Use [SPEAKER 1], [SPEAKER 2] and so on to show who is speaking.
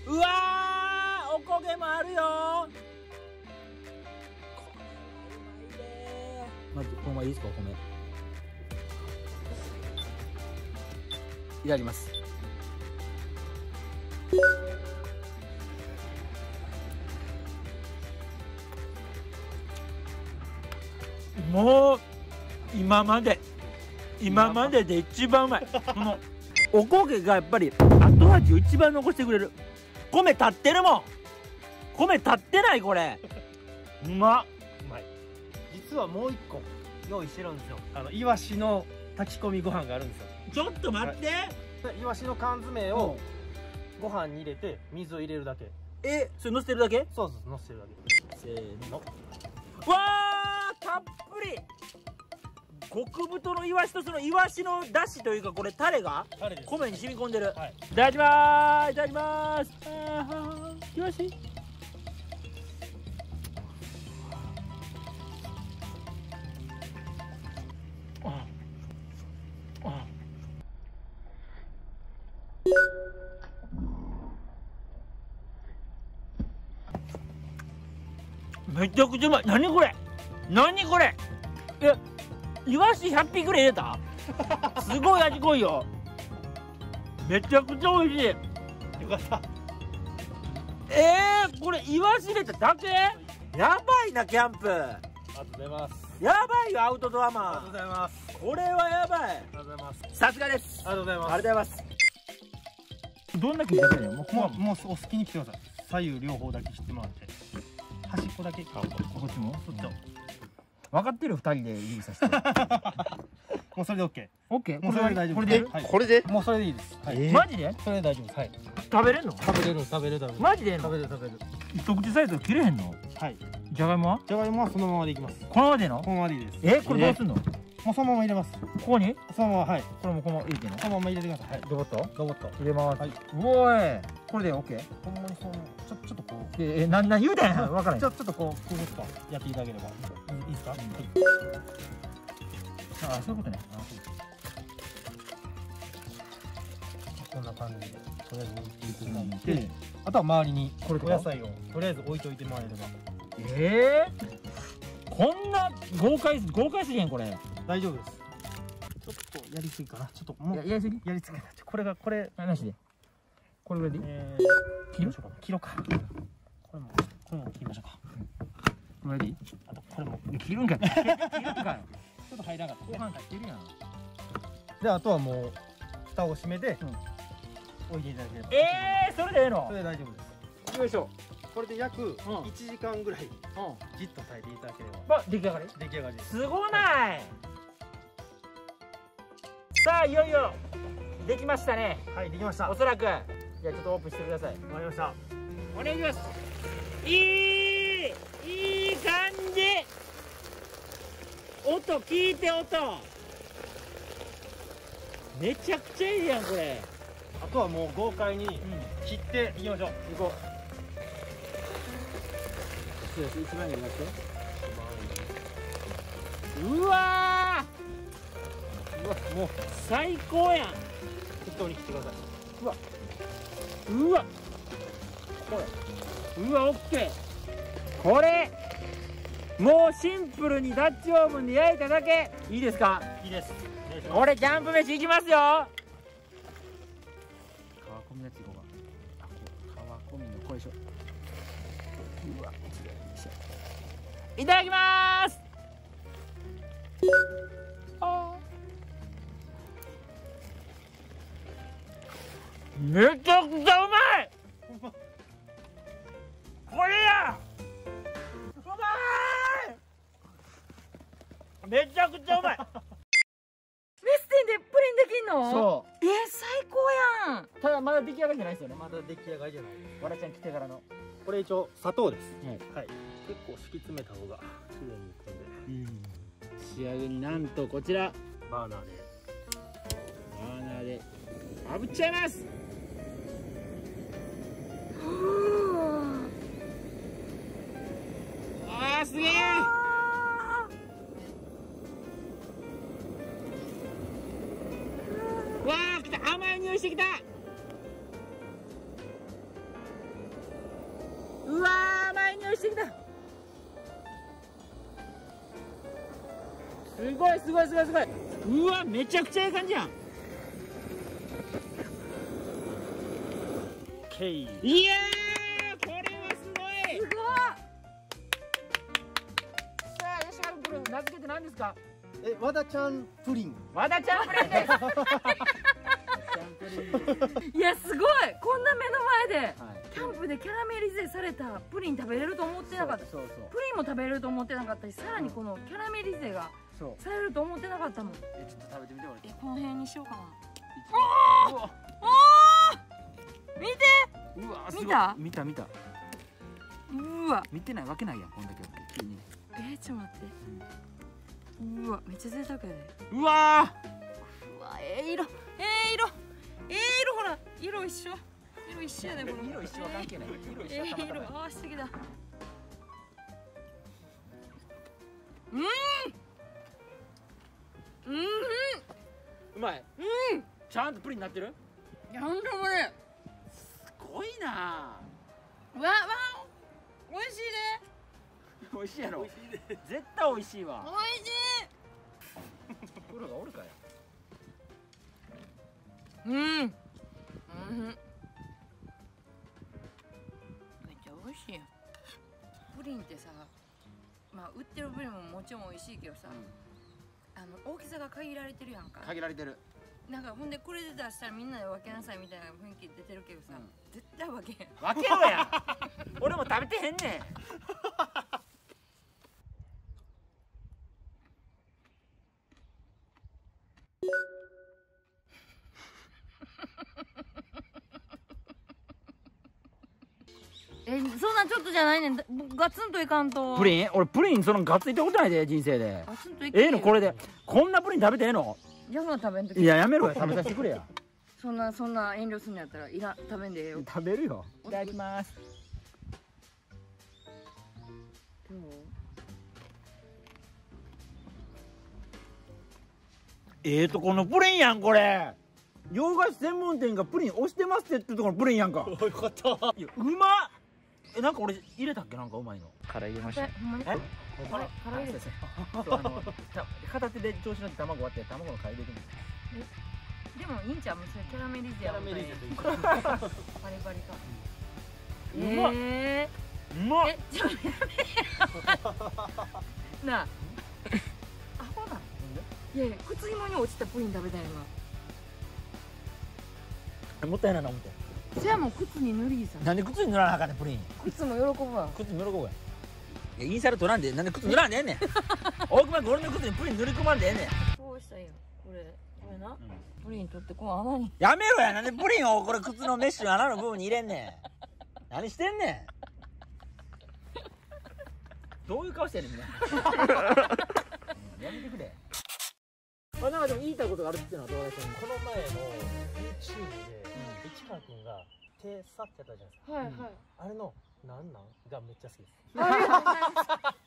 [SPEAKER 1] うわー、おこげもあるよ。まずこのままいいですか、お米。いただきます。もう今までで一番うまい。このおこげがやっぱり後味を一番残してくれる。米立ってるもん。米立ってない、これ。うまっ。
[SPEAKER 2] うまい。実はもう一個用意してるんですよ。イワシの炊き込みご飯があるんですよ。
[SPEAKER 1] ちょっと待って、
[SPEAKER 2] イワシの缶詰をご飯に入れて水を入れるだけ。
[SPEAKER 1] それ乗せてるだけ？
[SPEAKER 2] そうそう、乗せてるだけ。
[SPEAKER 1] せーの。わー、たっぷり。極太のイワシとそのイワシの出汁というか、これタレが米に染み込んでる。はい、いただきまーす。いただきまーす。イワシ。めちゃくちゃうまい。何これ、何これ。イワシ100匹ぐらい入れた。すごい味濃いよ。めちゃくちゃ美味しい。よかった。これイワシ入れただけ？やばいな、キャンプ。
[SPEAKER 2] ありがとうございます。
[SPEAKER 1] やばいよ、アウトドアマン。
[SPEAKER 2] ありがとうございます。
[SPEAKER 1] これはやばい。
[SPEAKER 2] ありがとうございます。
[SPEAKER 1] さすがです。
[SPEAKER 2] ありがとうございます。
[SPEAKER 1] ありがとうございます。どんな切り方だよ。
[SPEAKER 2] もうお好きに切ってください。左右両方だけ切ってもらって。端っこだけ。こっちも？そっち。
[SPEAKER 1] 分かってる、2人で指さして。
[SPEAKER 2] もうそれで OK。
[SPEAKER 1] OK。
[SPEAKER 2] もうそれで大丈夫。
[SPEAKER 1] これで？
[SPEAKER 2] もうそれでいいです。
[SPEAKER 1] マジで？
[SPEAKER 2] それで大丈夫です。はい。
[SPEAKER 1] 食べれんの？
[SPEAKER 2] 食べれる。
[SPEAKER 1] マジで？
[SPEAKER 2] 食べれる。
[SPEAKER 1] 一口サイズ切れへんの？はい。じゃがいもは？
[SPEAKER 2] じゃがいもはそのままでいきます。
[SPEAKER 1] このままでの？
[SPEAKER 2] このままでいいです。
[SPEAKER 1] これどうすんの？
[SPEAKER 2] もうそのまま入れます。
[SPEAKER 1] ここに？
[SPEAKER 2] そのまま、はい。
[SPEAKER 1] これもこのまま入れてんの？
[SPEAKER 2] そのまま入れてください。はい。
[SPEAKER 1] ドボッと
[SPEAKER 2] ドボッと
[SPEAKER 1] 入れます。
[SPEAKER 2] はい。
[SPEAKER 1] おい、これで OK？
[SPEAKER 2] ほんまにそのちょっとこ
[SPEAKER 1] う。何言うてん？分からん。
[SPEAKER 2] ちょっとこうくぐっとやっていただければいいですか？はい。
[SPEAKER 1] あ、そういうことね。
[SPEAKER 2] こんな感じでとりあえず置いていただいて、あとは周りにお野菜をとりあえず置いといてもらえれば。
[SPEAKER 1] こんな豪快すぎへん？これ
[SPEAKER 2] 大丈夫です。ちょっとやりすぎかな。ちょっともう
[SPEAKER 1] やりすぎ？
[SPEAKER 2] やりすぎ。これ
[SPEAKER 1] なしでこれぐらいで
[SPEAKER 2] 切りましょうか。切ろうか。これも切りましょうか。
[SPEAKER 1] これでいい？
[SPEAKER 2] あとこれも
[SPEAKER 1] 切るんかい。切るんかい。
[SPEAKER 2] ちょっと入らなかった。
[SPEAKER 1] 後半入ってるやん。
[SPEAKER 2] で、あとはもう蓋を閉めて置いていただければ。
[SPEAKER 1] それでええの？
[SPEAKER 2] それで大丈夫です。
[SPEAKER 1] よいしょ。
[SPEAKER 2] これで約1時間ぐらいじっと炊いていただければ
[SPEAKER 1] 出来上がり？
[SPEAKER 2] 出来上がりです。
[SPEAKER 1] すごない？さあ、いよいよできましたね。
[SPEAKER 2] はい、できました。
[SPEAKER 1] おそらく。じゃあちょっとオープンしてください。
[SPEAKER 2] わかりました。
[SPEAKER 1] お願いします。いい感じ。音聞いて、音めちゃくちゃいいやん、これ。
[SPEAKER 2] あとはもう豪快に切っていきましょう。行こう。
[SPEAKER 1] 一番上になって。うわ
[SPEAKER 2] もう
[SPEAKER 1] 最高やん。
[SPEAKER 2] 適当に切ってください。
[SPEAKER 1] うわオッケー。これもうシンプルにダッチオーブンで焼いただけ。いいですか？
[SPEAKER 2] いいです。
[SPEAKER 1] これキャンプ飯いきますよ。皮込みのやついこうか。皮込みのこいしょ。うわ、いただきまーす。めちゃくちゃうまい。これや。うまい。めちゃくちゃうまい。
[SPEAKER 3] メスティンでプリンできんの？
[SPEAKER 1] そう。
[SPEAKER 3] 最高やん。
[SPEAKER 1] ただまだ出来上がりじゃないですよね。
[SPEAKER 2] まだ出来上がりじゃないです。
[SPEAKER 1] わらちゃん来てからの。
[SPEAKER 2] これ一応砂糖です。
[SPEAKER 1] はい。
[SPEAKER 2] 結構敷き詰めた方が綺麗にいくんで。
[SPEAKER 1] 仕上げになんとこちら
[SPEAKER 2] バーナーで
[SPEAKER 1] 炙っちゃいます。すげえ。わあ、来た。甘い匂いしてきた。 い匂いしてきた。すごいすごいすごいすごい。うわ、めちゃくちゃいい感じやん。いやー、これはすごい。
[SPEAKER 3] すごい。
[SPEAKER 1] さあ、吉原君、名付けて何ですか？
[SPEAKER 2] 和田ちゃんプリン。
[SPEAKER 1] 和田ちゃんプリンです。
[SPEAKER 3] いやすごい。こんな目の前で
[SPEAKER 1] はい、
[SPEAKER 3] キャンプでキャラメリゼされたプリン食べれると思ってなかった。
[SPEAKER 1] そうそう
[SPEAKER 3] プリンも食べれると思ってなかったし、さらにこのキャラメリゼが
[SPEAKER 1] そう。
[SPEAKER 3] されると思ってなかったもん。
[SPEAKER 1] ちょっと食べてみて、俺。
[SPEAKER 3] この辺にしようかな。
[SPEAKER 1] うわ、
[SPEAKER 3] 見て。
[SPEAKER 1] うわ、
[SPEAKER 3] 見た
[SPEAKER 1] 見た見た。
[SPEAKER 3] うわ。
[SPEAKER 1] 見てないわけないやん、こんだけ大きいに。
[SPEAKER 3] ちょっと待って。うわ、めっちゃ贅沢やで。
[SPEAKER 1] うわ
[SPEAKER 3] うわ、色。ほら、色一緒。色一緒やで、この。
[SPEAKER 1] 色一緒は関係ない。色一緒はたまたまや。
[SPEAKER 3] 色、素敵だ。
[SPEAKER 1] うまい。ちゃんとプリンになってる。
[SPEAKER 3] なんだこれ。
[SPEAKER 1] すごいな。
[SPEAKER 3] 美味しい
[SPEAKER 1] 美味しいやろ。絶対美味しいわ。
[SPEAKER 3] で。美味しい。
[SPEAKER 1] プロがおるかよ。
[SPEAKER 3] めっちゃ美味しいやん。プリンってさ、まあ売ってるプリンももちろん美味しいけどさ、大きさが限られてるやんか。
[SPEAKER 1] 限られてる。
[SPEAKER 3] なんかほんでこれで出したらみんなで分けなさいみたいな雰囲気出てるけどさ、絶対分けへん。
[SPEAKER 1] 分けろや。俺も食べてへんねん。
[SPEAKER 3] そんなちょっとじゃないねん。ガツンといかんと。
[SPEAKER 1] プリン？俺プリンそのガッツいったことないで、人生で。
[SPEAKER 3] ガツンといけ。
[SPEAKER 1] のこれでこんなプリン食べてええの？
[SPEAKER 3] じゃあ食べんとき。
[SPEAKER 1] いや、やめろよ、食べさせてくれや。
[SPEAKER 3] そんな遠慮すんのやったら食べんでええよ。
[SPEAKER 1] 食べるよ。いただきます。
[SPEAKER 3] どう？
[SPEAKER 1] このプリンやん、これ。洋菓子専門店がプリン押してますって言ってるところのプリンやんか。
[SPEAKER 2] よかった。
[SPEAKER 1] いや、うまっ。なんか俺入れたっけ、なんかうまいの。殻入れました。
[SPEAKER 3] ほんまに？
[SPEAKER 1] え？
[SPEAKER 3] 殻入れて。
[SPEAKER 1] 片手で調子乗って卵割って卵の殻入れてみる。
[SPEAKER 3] でもいいんちゃう？それキャラメリゼやもんね。
[SPEAKER 2] キャラメリゼという
[SPEAKER 3] バリバリか。
[SPEAKER 1] うまっ。うまっ。
[SPEAKER 3] ちょっとやめなあ。アホだ。いやいや、靴紐に落ちたプリン食べたいわ。
[SPEAKER 1] もったいないな思って。
[SPEAKER 3] じゃあもう靴に塗りいさ。
[SPEAKER 1] なんで靴に塗らなあかんねん、プリン。
[SPEAKER 3] 靴も喜ぶわ。
[SPEAKER 1] 靴に塗るこうや。いや、インサル取らんで、なんで靴塗らんでええねん。大熊君、俺の靴にプリン塗り込まんでええねん。
[SPEAKER 3] そうしたらいいやん。これな。プリン取ってこの穴に。
[SPEAKER 1] やめろや。なんでプリンをこれ靴のメッシュの穴の部分に入れんねん。何してんねん。どういう顔してんねん、みんな。やめてくれ。なんかでも言いたいことがあるっていうのはどうでしょう。
[SPEAKER 2] この前の YouTube で市川君が手さってやったじゃないですか。
[SPEAKER 3] はいはい。
[SPEAKER 2] あれのなんがめっちゃ好きです。
[SPEAKER 3] ありがとうございます。